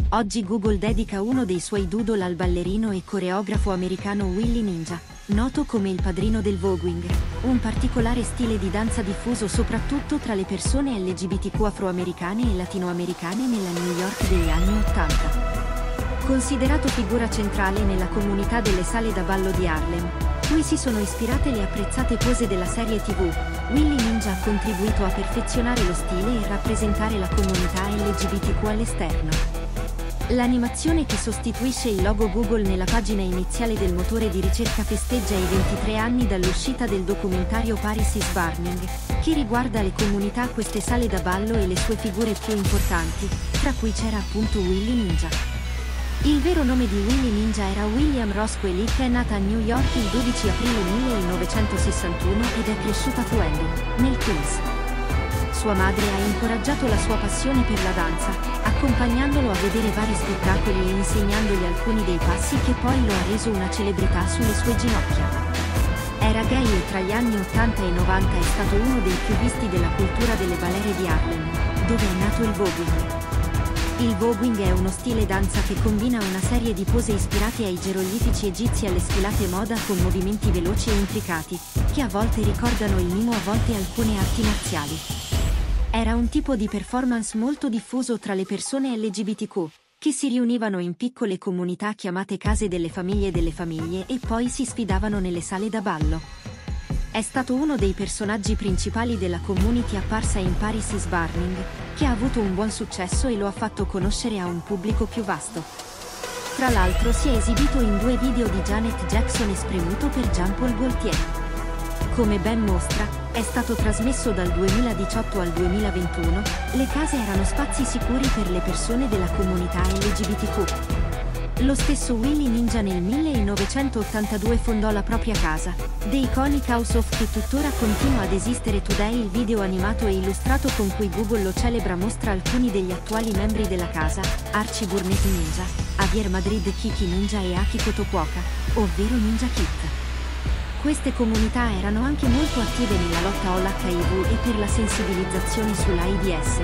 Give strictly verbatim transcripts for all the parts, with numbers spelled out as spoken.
Oggi Google dedica uno dei suoi doodle al ballerino e coreografo americano Willy Ninja, noto come il padrino del voguing, un particolare stile di danza diffuso soprattutto tra le persone L G B T Q afroamericane e latinoamericane nella New York degli anni ottanta. Considerato figura centrale nella comunità delle sale da ballo di Harlem, cui si sono ispirate le apprezzate pose della serie tivù, Willy Ninja ha contribuito a perfezionare lo stile e rappresentare la comunità L G B T Q all'esterno. L'animazione che sostituisce il logo Google nella pagina iniziale del motore di ricerca festeggia i ventitré anni dall'uscita del documentario Paris is Burning, che riguarda le comunità a queste sale da ballo e le sue figure più importanti, tra cui c'era appunto Willy Ninja. Il vero nome di Willy Ninja era William Roscoe Lee, che è nata a New York il dodici aprile millenovecentosessantuno ed è cresciuta a Fluending, nel Queens. Sua madre ha incoraggiato la sua passione per la danza, accompagnandolo a vedere vari spettacoli e insegnandogli alcuni dei passi che poi lo ha reso una celebrità sulle sue ginocchia. Era gay e tra gli anni ottanta e novanta è stato uno dei più visti della cultura delle balere di Harlem, dove è nato il voguing. Il voguing è uno stile danza che combina una serie di pose ispirate ai geroglifici egizi e alle sfilate moda con movimenti veloci e intricati, che a volte ricordano il mimo, a volte alcune arti marziali. Era un tipo di performance molto diffuso tra le persone L G B T Q, che si riunivano in piccole comunità chiamate case delle famiglie delle famiglie e poi si sfidavano nelle sale da ballo. È stato uno dei personaggi principali della community apparsa in Paris is Burning, che ha avuto un buon successo e lo ha fatto conoscere a un pubblico più vasto. Tra l'altro si è esibito in due video di Janet Jackson e spremuto per Jean Paul Gaultier. Come ben mostra, è stato trasmesso dal duemiladiciotto al duemilaventuno, le case erano spazi sicuri per le persone della comunità L G B T Q. Lo stesso Willy Ninja nel millenovecentottantadue fondò la propria casa, The Iconic House of, che tuttora continua ad esistere today. Il video animato e illustrato con cui Google lo celebra mostra alcuni degli attuali membri della casa, Archie Burnett Ninja, Javier Madrid Kiki Ninja e Akiko Tokuoka, ovvero Ninja Kid. Queste comunità erano anche molto attive nella lotta all'H I V e per la sensibilizzazione sull'AIDS.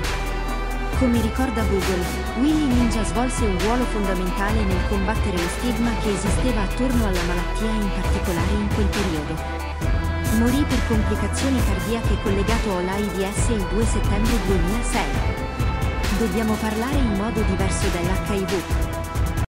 Come ricorda Google, Willy Ninja svolse un ruolo fondamentale nel combattere lo stigma che esisteva attorno alla malattia, in particolare in quel periodo. Morì per complicazioni cardiache collegato all'AIDS il due settembre duemilasei. Dobbiamo parlare in modo diverso dell'H I V.